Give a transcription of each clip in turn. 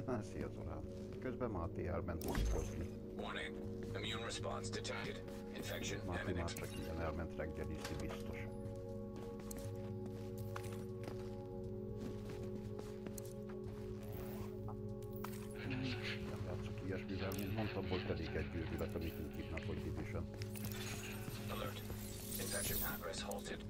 Szia Zorán. Közben Máté elment dolgozni. Warning. Immune response detected. Infection Máté már imminent. csak ilyen elment reggelizni biztos. Nem látszok ilyesmivel, mint mondtam, volt elég egy őrület, amit úgy hívnak, hogy Division. Alert. Infection progress halted.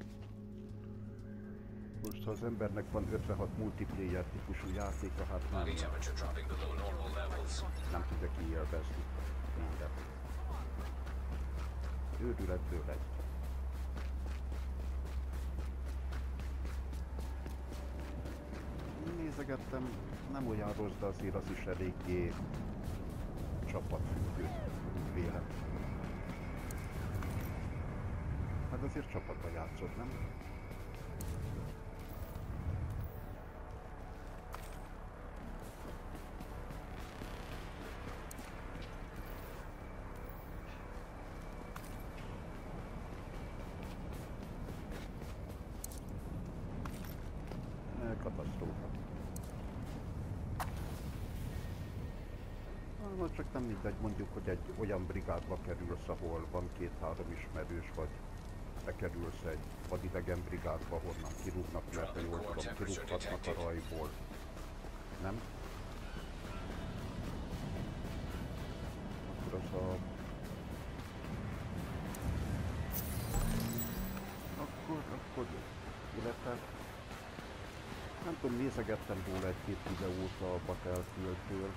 Most ha az embernek van 56 multiplayer típusú játéka, hát Body temperature dropping below normal levels. nem tudja kiélvezni mindent. Őrületből egy. Nézegettem, nem olyan rossz, de azért az is eléggé csapatfüggő, úgy vélem. Hát azért csapatba játszott, nem? Katasztrófa. Na, csak nem mindegy, mondjuk, hogy egy olyan brigádba kerülsz, ahol van 2-3 ismerős, vagy bekerülsz egy vadidegen brigádba, honnan kirúgnak, mert ha jól tudom, kirúghatnak a rajból. Nem? Akkor az a... Akkor jó. Illetve... Nem tudom, nézegettem róla egy-két videót a Battlefield-től.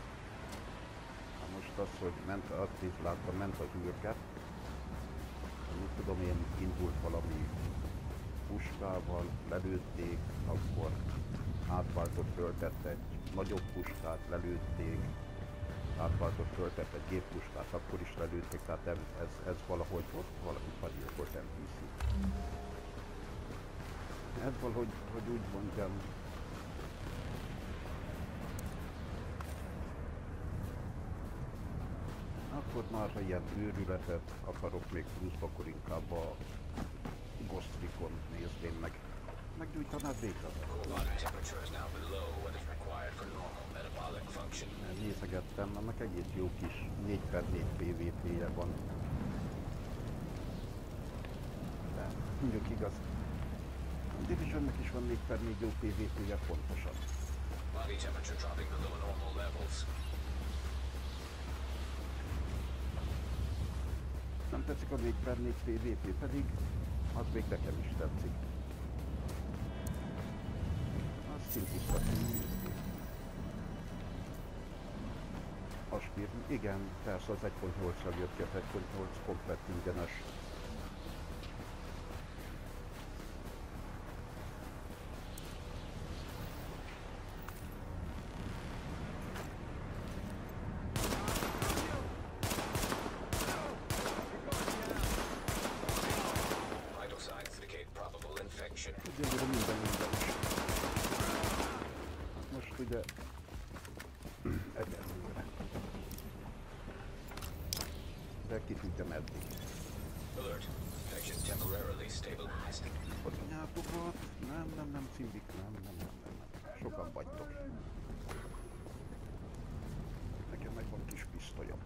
Most az, hogy ment, azt is láttam, ment az űrget. Úgy tudom én, indult valami puskával, lelőtték, akkor átváltott, föltett egy nagyobb puskát, lelőtték, átváltott, föltett egy géppuskát, akkor is lelőtték, tehát ez valahogy ott valami pagyilkolt NPC. Ez valahogy, hogy úgy mondjam, akkor már ha ilyen őrületet akarok még pluszba, akkor inkább a Ghost Recon nézném meg. Meggyújtanád végre? Nézegettem, annak egész jó kis 4x4 PvP-je van. De mondjuk igaz, a Divisionnek is van 4x4 jó PvP-je pontosan. Body temperature dropping below normal levels. Nem tetszik a 4x4 PvP, pedig az még nekem is tetszik. Az szintiszta PvP. Aspír, igen, persze az 1.8-ra jött ki, az 1.8 komplett ingyenes. Egyelőre minden is. Most ugye... egyelőre. De ki tudja meddig. Hogy anyátokat? Nem, cimbik, nem. Sokan vagytok. Nekem megvan kis pisztolyom.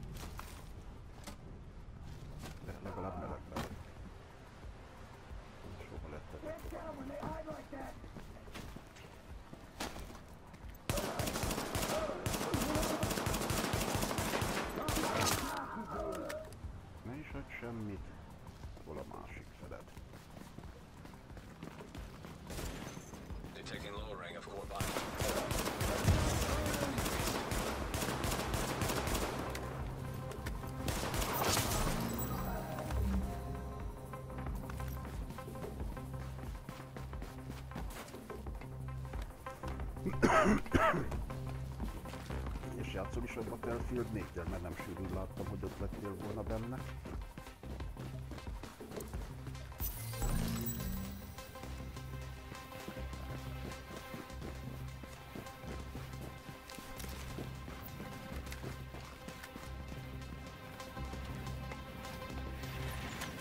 De legalább meleg lesz. Soha lettetek. Ne is adj semmit. Hol a másik feled? Detecting lowering of core body. És játszom is a Battlefield 4-tel, mert nem sűrűn láttam, hogy ott lettél volna benne.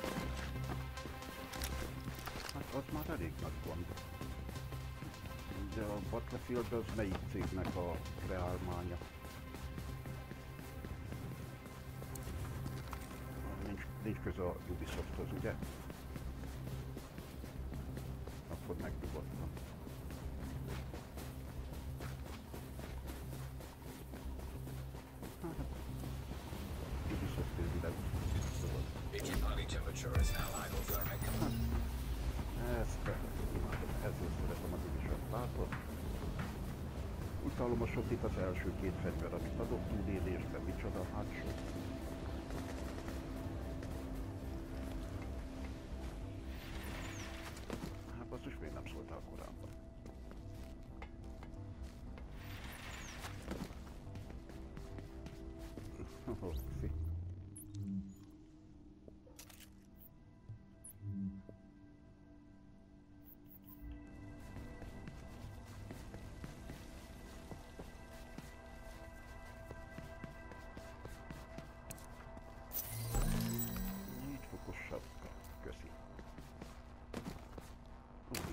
Hát az már elég nagy gond. De a Battlefield az melyik cégnek a kreálmánya? Nincs köze a Ubisofthoz, ugye? Akkor megdugottam. Ubisoft őrileg. Engine body temperature is now hypothermic. Ezt imádom, ezért szeretem az Ubisoft, látod? Utálom a sotit, az első két fegyver, amit adok túlélésben, micsoda, hát sok. Hát basszus, még nem szóltál korábban. Hoppfi. Köszi. Mindig.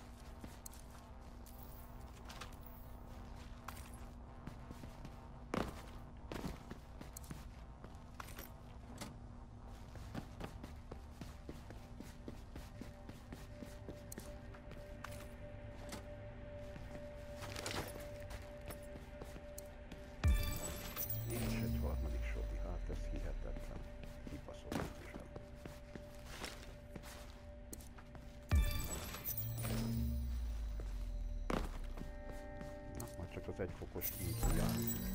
És egy harmadik soti, hát ez hihetetlen. Kibaszott is. Csak az egyfokos víz hiányzik.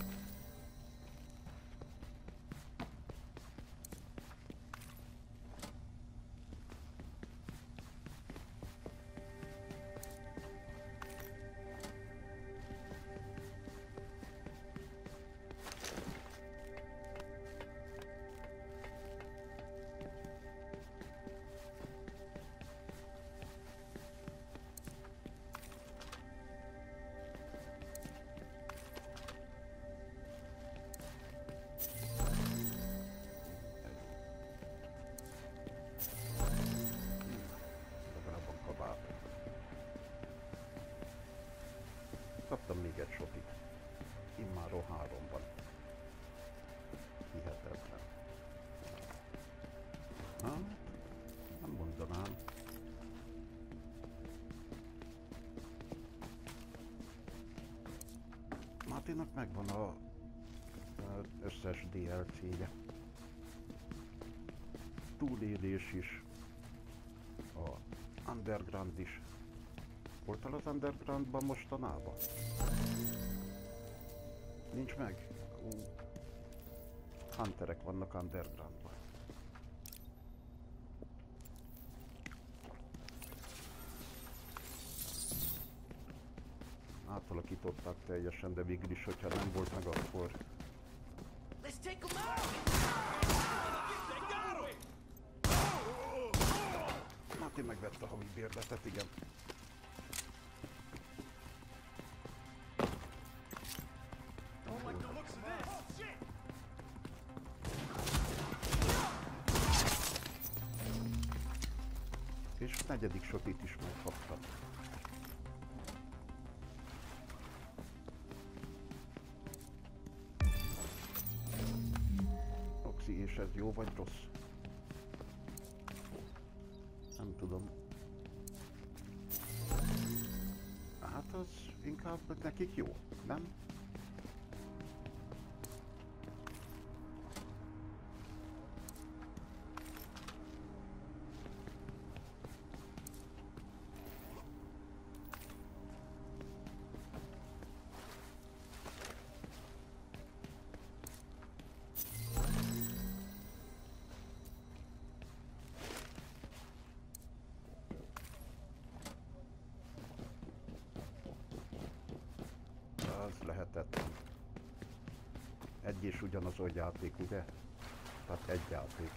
Kaptam még egy sotit. Immáron 3-ban. Hihetetlen. Hát, nem mondanám. Máténak megvan az összes DLC-je. Túlélés is. A Underground is. Voltál az Undergroundban mostanában? Nincs meg? Hunterek vannak Undergroundban. Átalakították teljesen, de végül is, hogyha nem volt meg, akkor... Máté megvette a havi bérletet, igen. És negyedik sotit is megkaptam. Oxi, és ez jó vagy rossz? Nem tudom. Hát az inkább nekik jó, nem? Az lehetetlen. Egy és ugyanaz a játék, ugye? Tehát egy játék.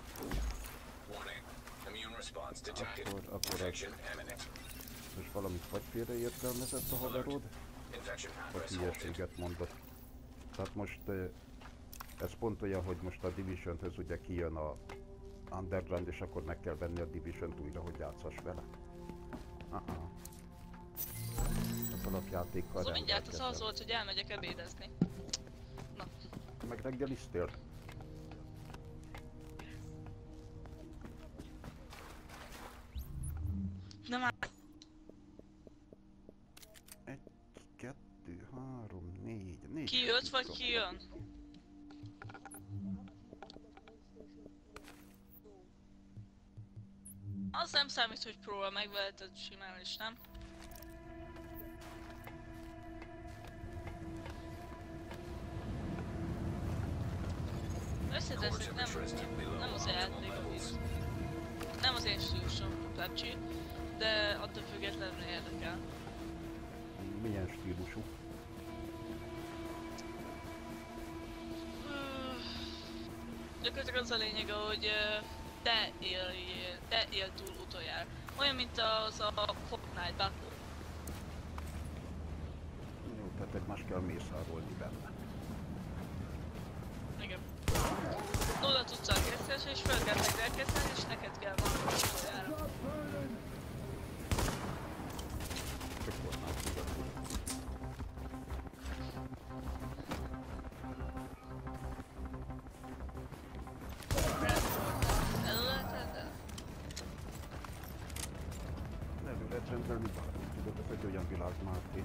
Akkor most valamit vagy félreértelmezett a haverod, vagy hülyeséget mondott. Tehát most ez pont olyan, hogy most a Division-höz ugye kijön a Underground, és akkor meg kell venni a Division-t újra, hogy játszhass vele. az alapjátékkal Szóval mindjárt az az rendelkezel. volt, hogy elmegyek ebédezni. Na, Meg reggeliztél? de már 1, 2, 3, 4 ki jött vagy ki jön? Az nem számít, hogy próba megveheted simán is, nem? Core Összeteszek, temperature is below nem az optimal játék, levels. nem az én stílusom a PUBG, de attól függetlenül érdekel. Milyen stílusú? Gyakorlatilag az a lényeg, hogy te él túl utoljára. Olyan, mint az a Fortnite Battle. Jó, tehát egymás kell mészárolni benne. Igen. Oda tudsz elkezdeni, és fel kell megrekezdeni, és neked kell valami utoljára. Csak Fortnite igazán. Előleted? Elő lehet rendelni bármit, tudod, ez egy olyan világ, Márti.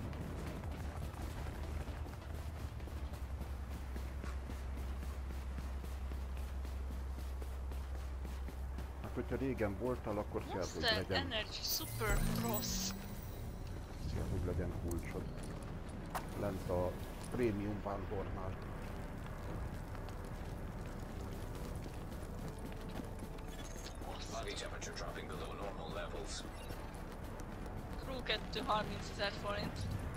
Hát, hogyha régen voltál, akkor kell, hogy Monster legyen, Energy Super rossz. kell, hogy legyen kulcsod. Lent a Premium vándornál. Body temperature dropping below normal levels. Crew 2 30 000 forint.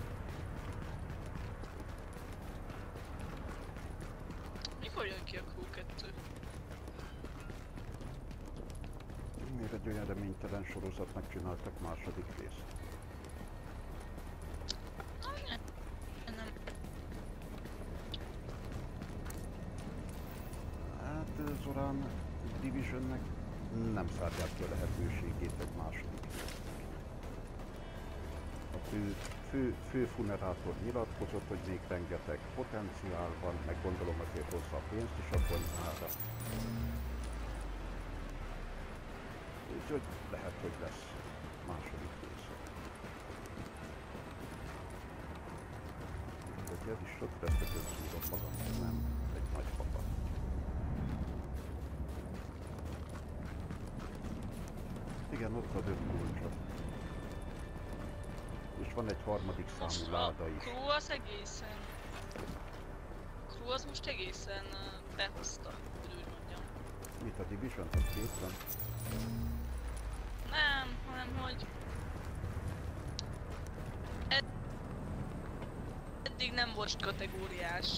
Mikor jön ki a Crew 2? Miért egy olyan reménytelen sorozatnak csináltak második részt? Nem. Hát Zorán Divisionnek nem szárják ki a lehetőségét egy második résznek. A fő funerátor nyilatkozott, hogy még rengeteg potenciál van, meg gondolom azért hozza a pénzt is a konyhára. Úgyhogy lehet, hogy lesz második része. De ez is sok rettetőt szúrom magam, nem egy nagy papa. Igen, ott ad 5 kulcsot. És van egy harmadik Most számú a láda is. Crew az egészen... Crew az most egészen behozta, hogy úgy mondjam. Mit a Division? Az képen? Nem, hanem hogy... Eddig nem volt kategóriás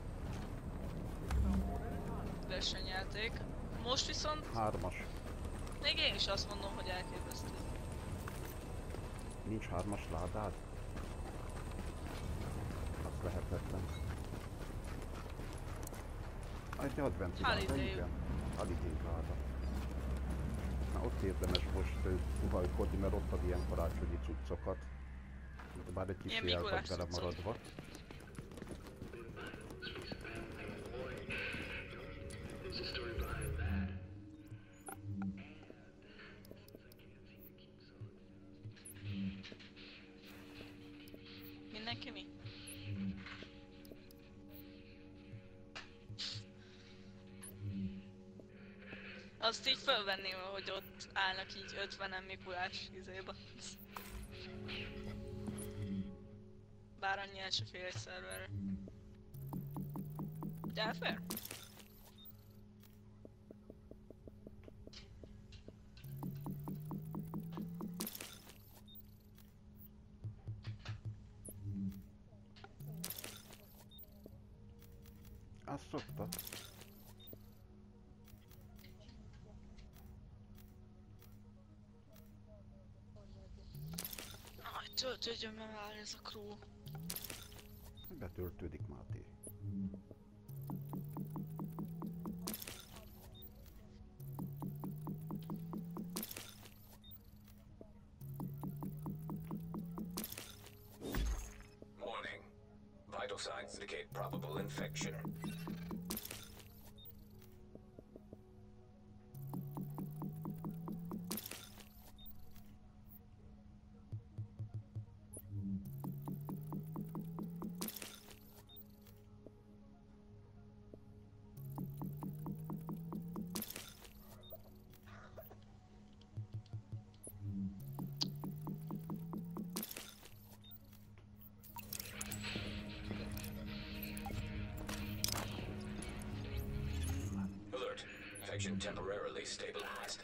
versenyjáték. Most viszont 3-as. még én is azt mondom, hogy elképesztő. Nincs 3-as ládád? Az lehetetlen. Egy adventi láda, Holiday. igen. Holiday láda. Na ott érdemes most puhajkodni, mert ott ad ilyen karácsonyi cuccokat. Bár egy kis Ilyen el vagy Mikulás vele cuccok. maradva. Mindenki mi? Azt így fölvenném, hogy ott állnak így 50-en Mikulás izéba. Bár annyi el se fél egy szerverre. De elfér? Azt szokta. Aj, töltődjön be már ez a crew. Betöltődik, Máté. Vital signs indicate probable infection. Alert. Infection temporarily stabilized.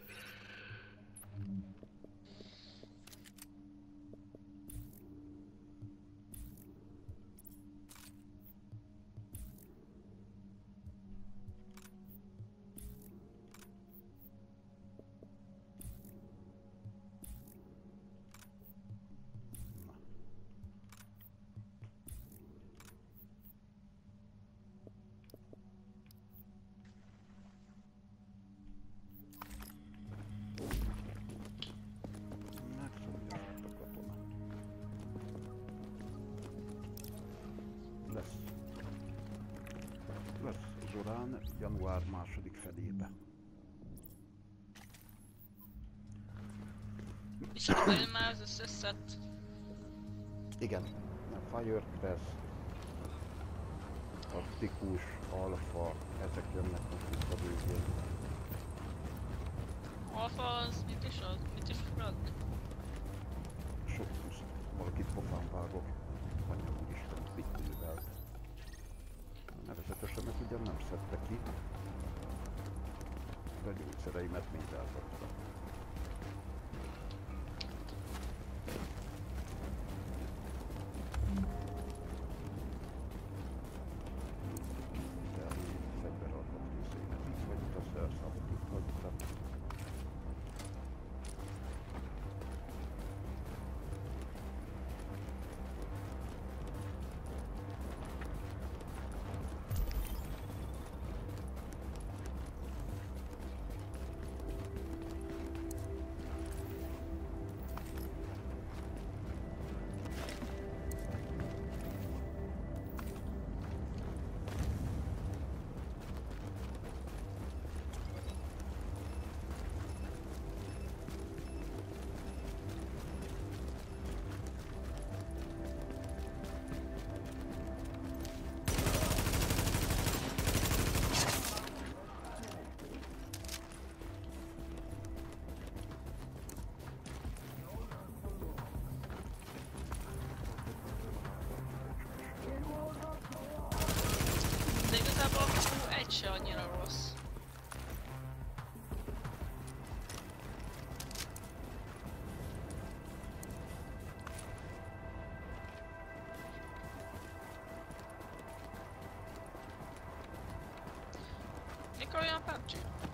Megszólított a katona. Lesz Zorán január második felébe. Viszont bejön már az összes set. Igen, a Firecrest, Taktikus, Alpha, ezek jönnek most itt a végén. Alfa az mit is az? Mit is frag? Sok puszt, valakit pofán vágok. Mondja úristen, mit művelt. A nevezetesemet ugyan nem szedte ki, de a gyógyszereimet mind elrakta. De igazából egy se annyira rossz. Mikor olyan PUBG?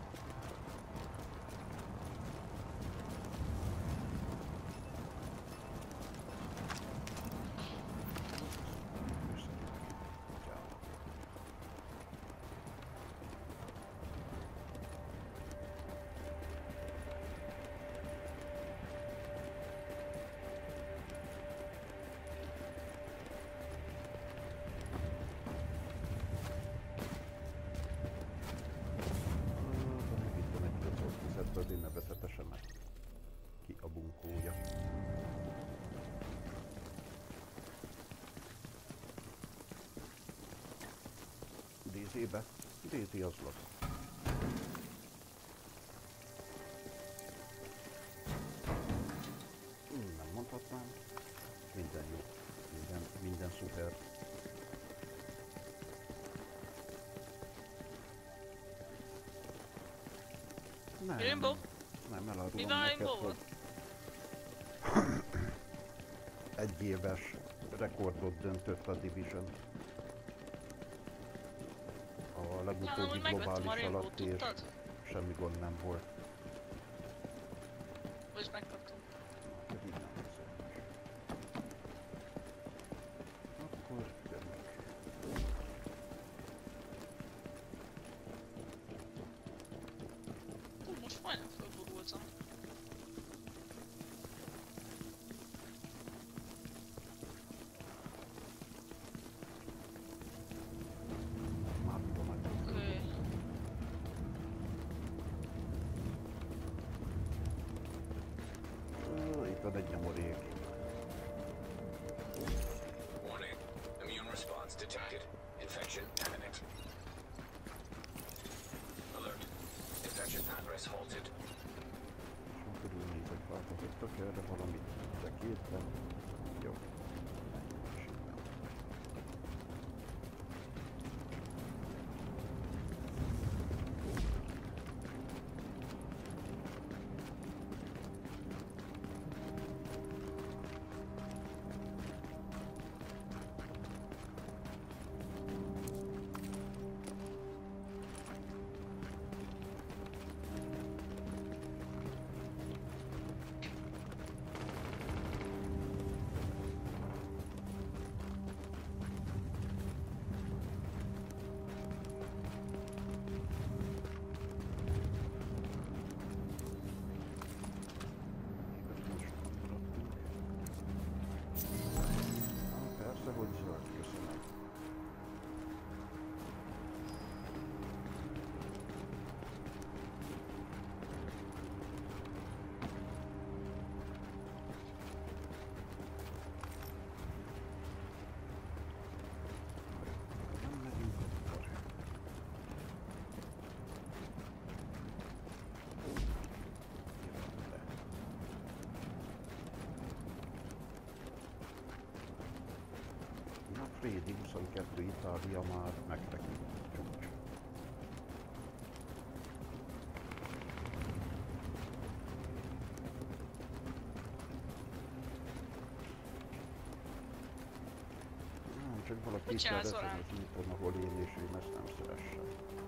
Én nevezetesen meg ki a bunkója. DZ-be? DZ az lesz. Nem mondhatnám. Minden jó. Minden szuper. Nem, Rainbow? nem elárulom Mi van neked, Rainbow-val? hogy egy éves rekordot döntött a Division. A legutóbbi amúgy megvettem a globális Rainbow-t, alatt és tudtad? semmi gond nem volt. Most megkaptam. Ez így nem hiszem. Akkor jönnek. Most majdnem fölburultam. rajtad egy nyomorék. Warning. Immune response detected. Infection imminent. Alert. Infection progress halted. Most körülnézek, változottak erre valamit, de képen. Jó. Persze, hogy zöld, köszönöm. Nem megyünk akkor. Jövök be. Na, Frédi 22 Itália már megtekint. Csúcs. Csak valaki Mit csinálsz, kérdezzen Orán? az úton, ahol én és én ezt nem szeressem.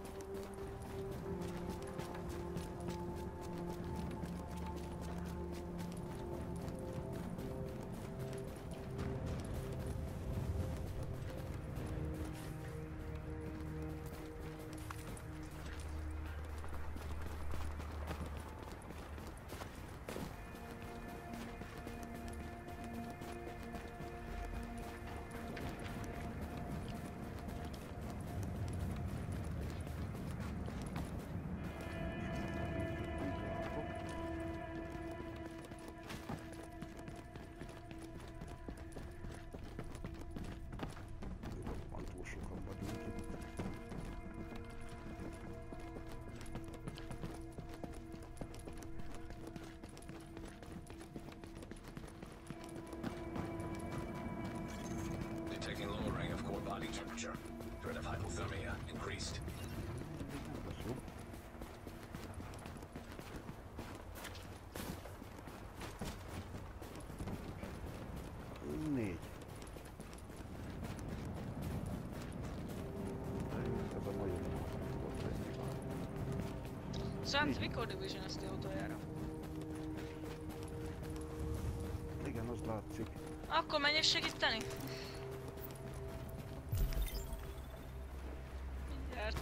Van túl sokan vagyunk itt. Detecting lowering of core body temperature. Threat of hypothermia increased. Ez jó. Négy. Ez a nagyon volt egy. Szent, mikor divisioneztél utoljára? Igen, az látszik. Akkor menj és segíteni? Mindjárt.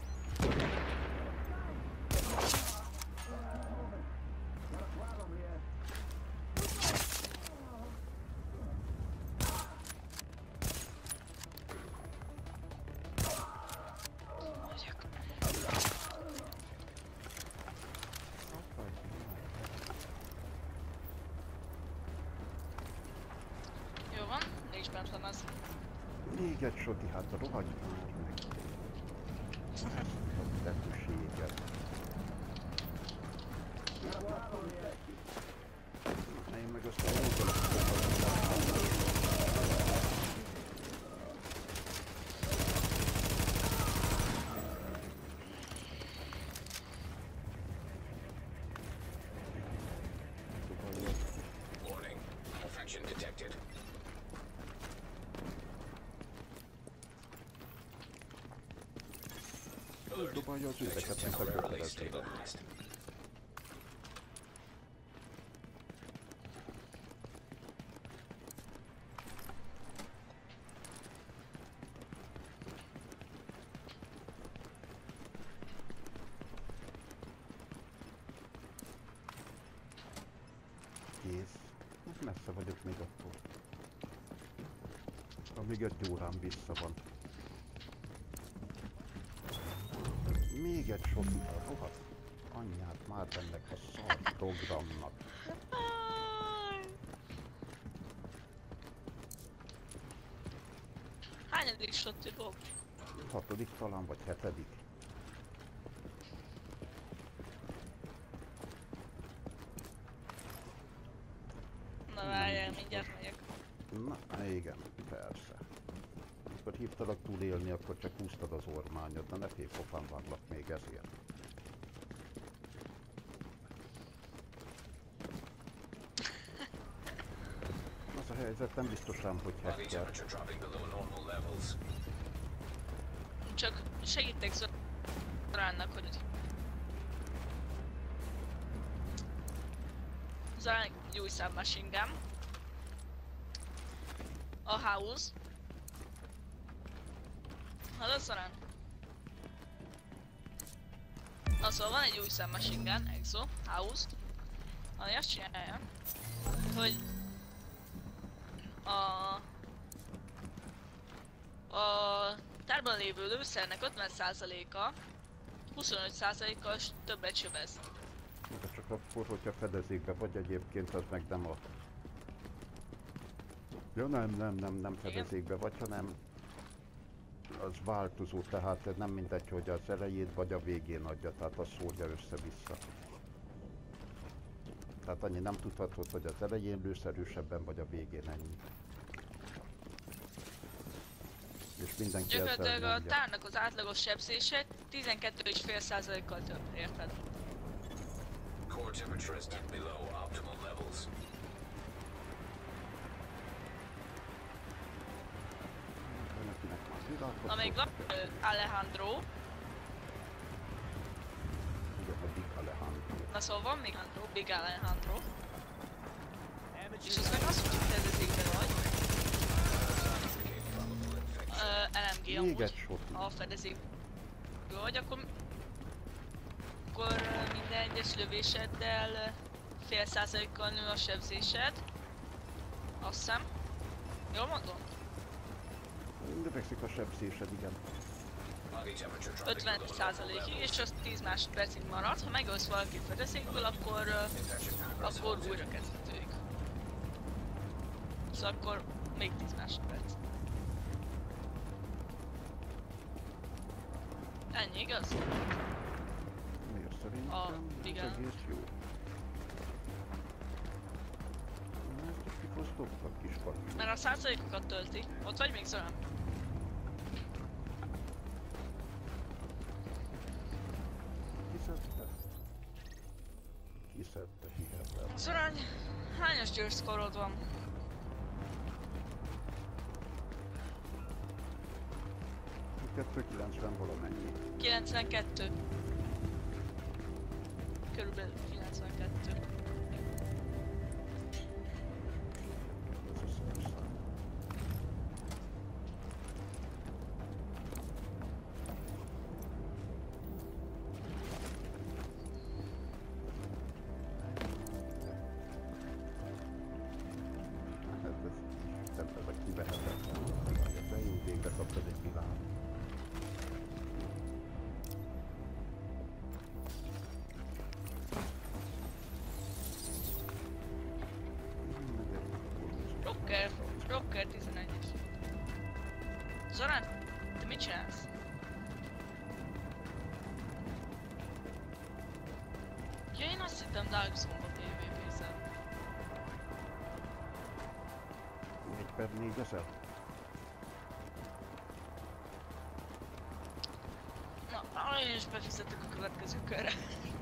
Megyek. Jó van, nincs bent lemez. Még egy soti, hát rohagy már meg. Ezt a tetőséget. Én meg azt a oldalak. Warning. Infection detected. Alert. Dobálja az Infection üvegeket, mint a temporarily kötelezőben. stabilized. Kész. Messze vagyok még attól. Amíg egy órám vissza van. Még egy soti, rohadt anyját már ennek a szar programnak. Áj! Hányadik slotti Bob? 6. talán, vagy 7. Na várjál, mindjárt megyek. Na, igen, persze. Amikor hívtalak túlélni, akkor csak húztad az ormányod, de ne félj, pofán váglak még ezért. Az a helyzet nem biztos rám, hogy Body hacker. temperature dropping below normal levels. Csak segítek Zoránnak, hogy... Zorán egy új submachine gun. A house. Hallod Zorán? Na szóval van egy új submachine gun, Exo, house. Ami azt csinálja, hogy a tárban lévő lőszernek 50%-a 25%-kal többet sebez. De csak akkor, hogyha fedezékbe vagy egyébként, az meg nem a... Ja, nem fedezékbe vagy, hanem az változó, tehát ez nem mindegy, hogy az elején vagy a végén adja, tehát az szórja össze-vissza. Tehát annyi nem tudhatod, hogy az elején lősz erősebben, vagy a végén ennyi. És mindenki ezzel Gyakorlatilag a nyomja. tárnak az átlagos sebzése 12,5%-kal több, érted? Core temperature is dipped below optimal levels. Valakinek már világos Na még van Alejandro. ugye, a Big Alejandro. Na szóval van még Alejandro, Big Alejandro. És az meg azt, hogy fedezékben vagy. LMG Még amúgy. egy soti. Ha fedezékben vagy, akkor minden egyes lövéseddel fél százalékkal nő a sebzésed. Azt hiszem. Jól mondom? Növekszik a sebzésed, igen. Body temperature dropping below normal 50%-ig, levels. és az 10 másodpercig marad. Ha megölsz valakit fedezékből, akkor újra kezdődik. Szóval akkor még 10 másodperc. Ennyi, igaz? Miért szerintem? igen. Ez egész jó. Na, ezt is kifosztottak kis papi. Mert a százalékokat tölti. Ott vagy még Zorán? Kiszedte? Kiszedte, hihetem. Zorán, hányas győrszkorod van? 290 valamennyi. 92. Körülbelül 92. Ez a szerszám. Ez a kivehetetlen. Beint végre kaptad egy világ. Rocker 11-es. Zorán, te mit csinálsz? Ja, én azt hittem Dark Zone-ba PvP-zel. 4/4000? Na, én is befizetek a következő körre.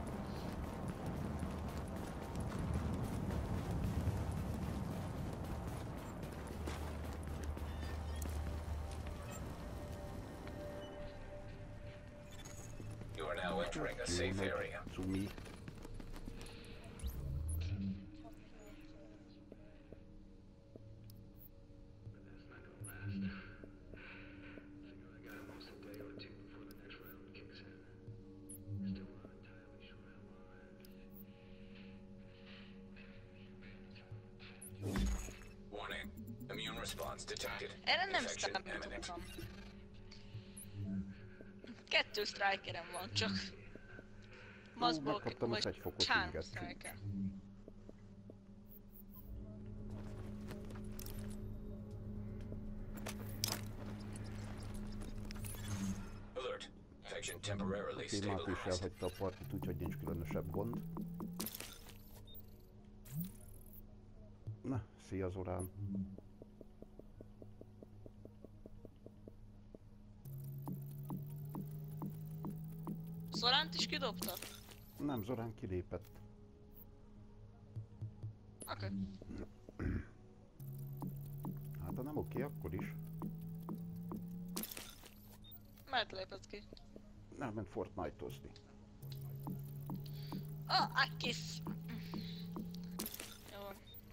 You are now entering a safe area. Cumi. Warning. Immune response detected. Erre nem Infection imminent. számítottam. 2 strikerem van csak. megkaptam az egy fokos Chán inget. striker. can temporarily Témát is stabilize. elhagyta a partit, úgyhogy nincs különösebb gond. Na, szia Zorán! Zoránt is kidobta? Nem, Zorán kilépett. Oké. Hát ha nem oké, akkor is. Mert lépett ki. Elment Fortnite-ozni. Ah, kiss! Jó van.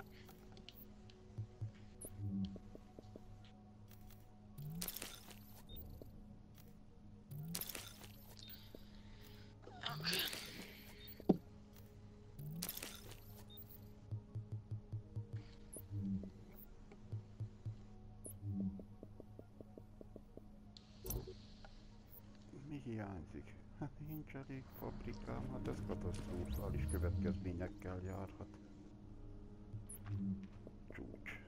Oké. Mi hiányzik? Hát nincs elég fabrikám, hát ez katasztrofális következményekkel járhat. Csúcs.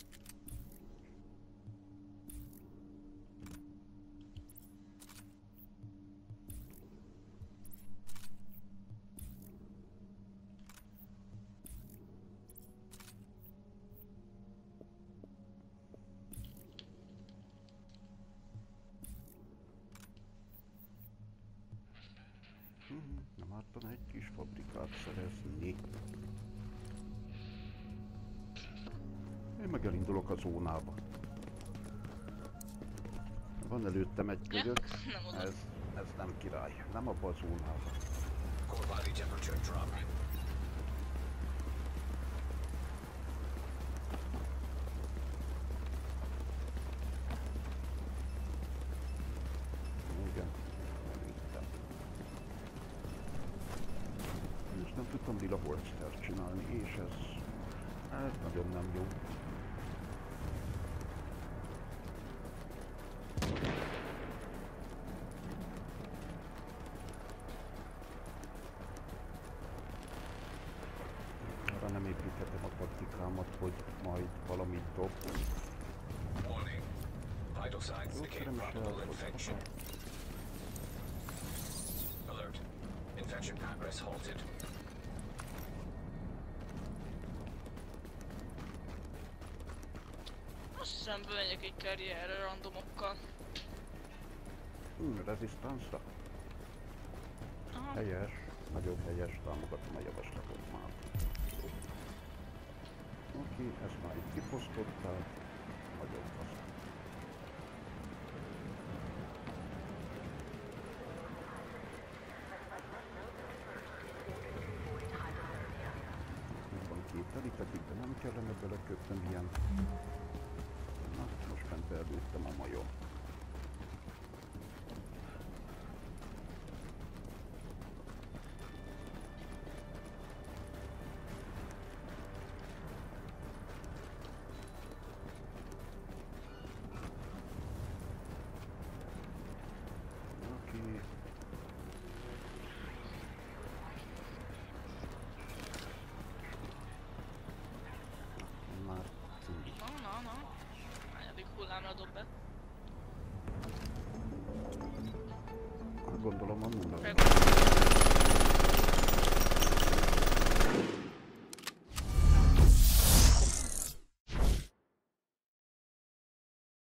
Nem ártana egy kis fabrikát szerezni. Én meg elindulok a zónába. Van előttem egy ködök, Nem oda. ez nem király. Nem abba a zónába. Core body temperature dropping. Igen, elvittem. És nem tudtam lila holstert csinálni, és ez nagyon nem jó. Arra nem építhetem a taktikámat, hogy majd valamit dob. Warning. Vital signs indicate Gyógyszerem is probable elfogy. infection. Alert. Infection progress halted. Azt hiszem bemegyek egy karrierre randomokkal. Rezisztánsra? Aha. Helyes, nagyon helyes, támogatom a javaslatot már. Oké, ezt már itt kifosztották, nagyon fasz. Még van két telitetik, de nem kellene beleköpnöm ilyen. Na, most fent előttem a majom. Oké. Már cingi. Na. Hányadik hullámra dob be? Gondolom a nulla. Megvan.